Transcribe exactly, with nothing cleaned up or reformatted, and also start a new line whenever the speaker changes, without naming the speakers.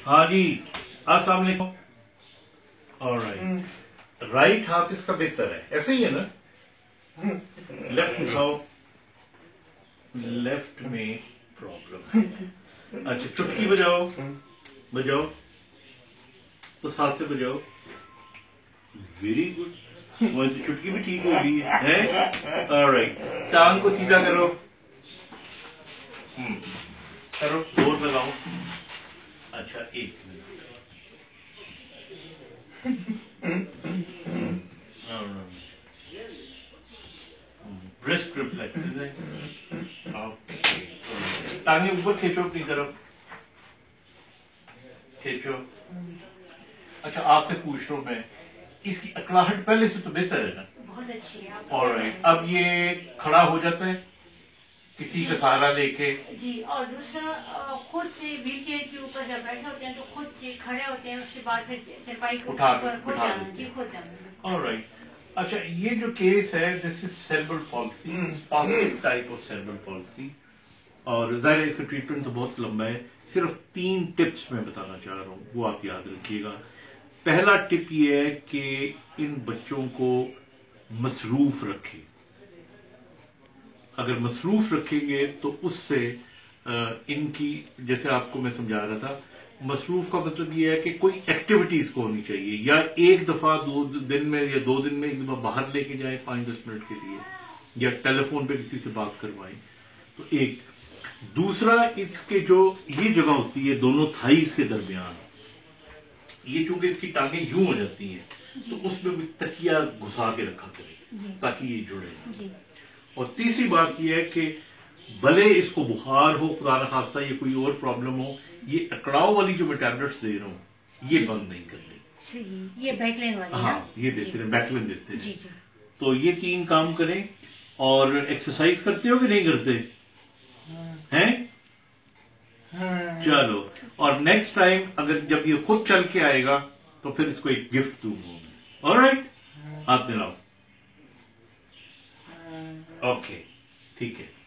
हाँ जी, अस्सलाम वालेकुम। ऑलराइट, राइट हाथ इसका बेहतर है, ऐसे ही है ना? लेफ्ट उठाओ, लेफ्ट में प्रॉब्लम है। अच्छा, चुटकी बजाओ, बजाओ, उस हाथ से बजाओ। वेरी गुड, वो तो चुटकी भी ठीक हो गई है। ऑलराइट, टांग को सीधा करो, करो, जोर लगाओ। अच्छा, एक ब्रेस्ट रिफ्लेक्सेस है। ओके, टांगे ऊपर खींचो अपनी तरफ, खींचो। अच्छा, आपसे पूछ रहा हूँ मैं, इसकी अकड़ाहट पहले से तो बेहतर है ना?
बहुत अच्छी है।
ऑलराइट, अब ये खड़ा हो जाता है किसी का सहारा लेके?
जी, और दूसरा खुद से व्हीलचेयर के ऊपर जब बैठे होते हैं तो खुद से खड़े होते हैं, उसके बाद फिर चरपाई को
उठा
ऊपर खुद
उठा
जाना। जी, खुद जाना।
ऑलराइट, अच्छा, ये जो केस है, this is cerebral policy, spastic type of cerebral policy, और जाहिर है इसका ट्रीटमेंट तो बहुत लंबा है। सिर्फ तीन टिप्स मैं बताना चाह रहा हूँ, वो आप याद रखिएगा। पहला टिप ये है कि इन बच्चों को मसरूफ रखें। अगर मसरूफ रखेंगे तो उससे इनकी, जैसे आपको मैं समझा रहा था, मसरूफ का मतलब ये है कि कोई एक्टिविटीज को होनी चाहिए, या एक दफा दो दिन में या दो दिन में एक दफा बाहर लेके जाएं पाँच दस मिनट के लिए, या टेलीफोन पे किसी से बात करवाएं। तो एक दूसरा, इसके जो ये जगह होती है दोनों थाइस के दरमियान, ये चूंकि इसकी टांगे यूं हो जाती हैं, तो उसमें भी तकिया घुसा के रखा करें ताकि ये जुड़े। और तीसरी बात यह है कि भले इसको बुखार हो, खुदा न खास्ता ये कोई और प्रॉब्लम हो, ये अकड़ाव वाली जो मैं टैबलेट्स दे रहा हूँ ये बंद नहीं करनी।
ये बैकलाइन वाली?
हाँ, ये देते रहे, बैकलाइन देते रहे। तो ये तीन काम करें। और एक्सरसाइज करते हो कि नहीं करते हैं? चलो, और नेक्स्ट टाइम अगर जब ये खुद चल के आएगा तो फिर इसको एक गिफ्ट दूंगा। ऑलराइट, हाथ मिलाओ। ओके, ठीक है।